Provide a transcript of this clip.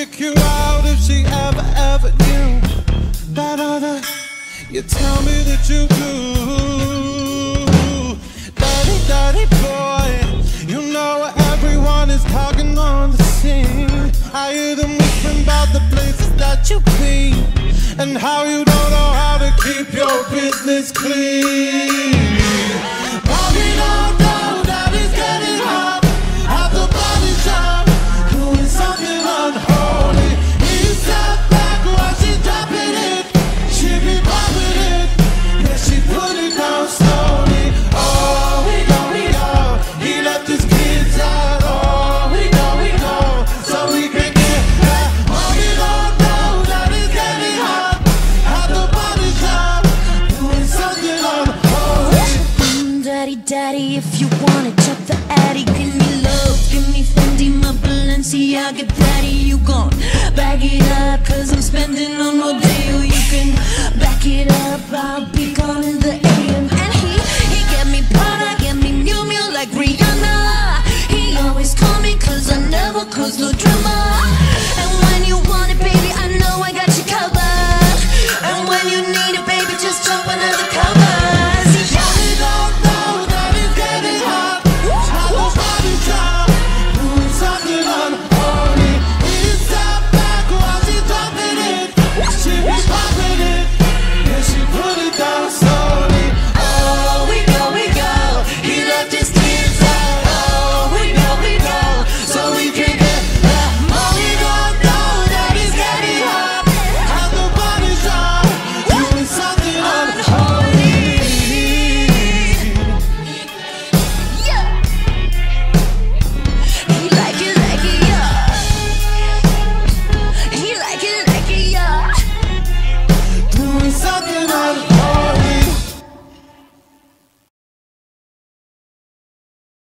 kick you out if she ever knew that other. You tell me that you do. Daddy boy, you know everyone is talking on the scene. I hear them whispering about the places that you clean, and how you don't know how to keep your business clean. But we don't know that it's getting hot at the body shop, doing something unholy. He sat back while she's dropping it. She be popping it, yeah, she put it down slowly. Oh, we go, he left his kids out. Oh, we go, so we can get back. Oh, we don't know that it's getting hot at the body shop, doing something unholy. Daddy, if you want it, chuck the addy. Give me love, give me Fendi, my Balenciaga daddy. You gon' bag it up, cause I'm spending on no